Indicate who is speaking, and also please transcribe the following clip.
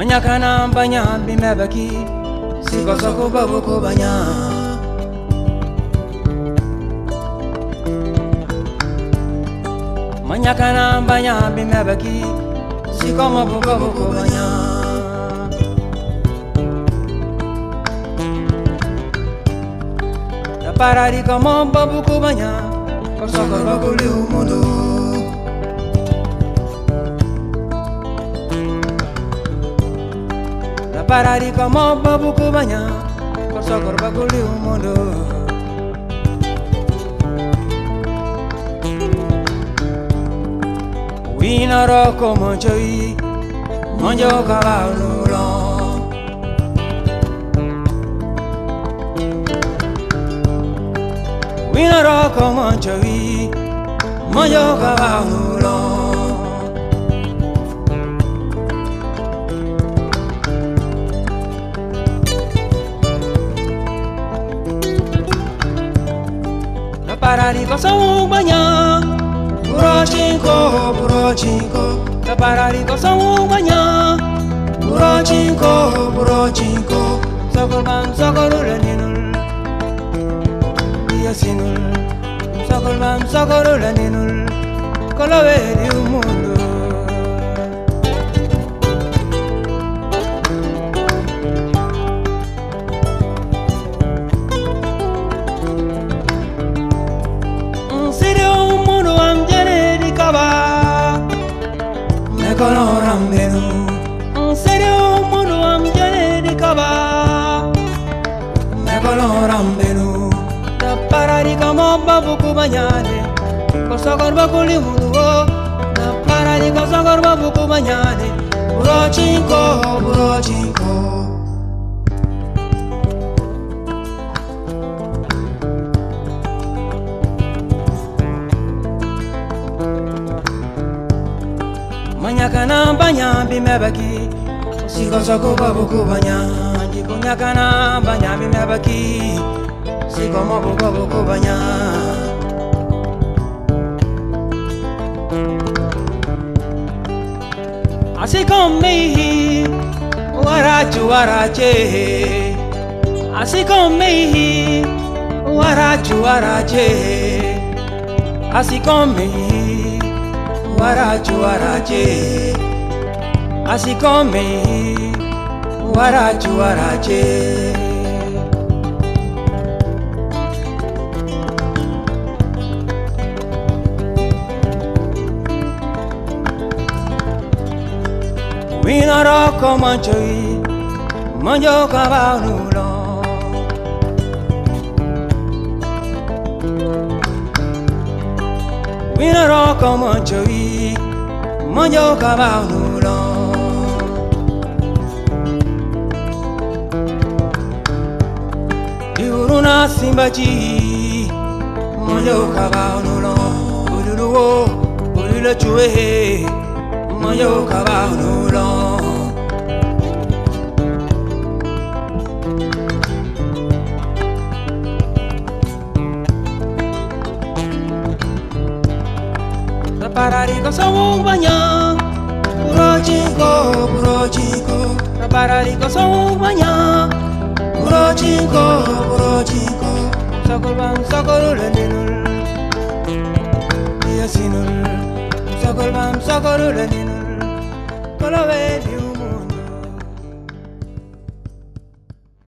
Speaker 1: Manyakana banya bimebaki siko soko babuko banya. Manyakana banya bimebaki siko mabuko buko banya. Da parari como babuko banya kosoko bakuli umundo. Parari como babuku banya kosokor bakuli umundo. Wina roko monjoi monjo kabalulo. Wina roko monjoi monjo kabalulo. Parari kosong banyak, puro cinco. Parari kosong banyak, puro cinco. Sokol bam sokol ulanenul, dia sinul. Sokol bam sokol ulanenul, kalau di umundo. Koloram benu, serio mundo am jane di kaba. Me koloram benu, da parari como babuku banyane, kosokor bakuli mundo. Da parari kosokor babuku banyane, puro cinco. Manyakana banya bimebaki siko soko babuku banya. Jiko nyakana banya bimebaki siko mabuko buku banya. Asiko mehi warache. Asiko mehi warache. Asiko mehi warache, así come warache. Wina roko manchoi, manjo kabanulo. Wina roko manchoi, manjo kabanulo. Diuruna simbaji, manjo kabanulo. Ululu chue, manjo kabanulo. Parari kosong banyak, puro cinco. Parari kosong banyak, puro cinco. Sokol bam sokol ulanenul, dia sinul. Sokol bam sokol ulanenul, kalau beliau.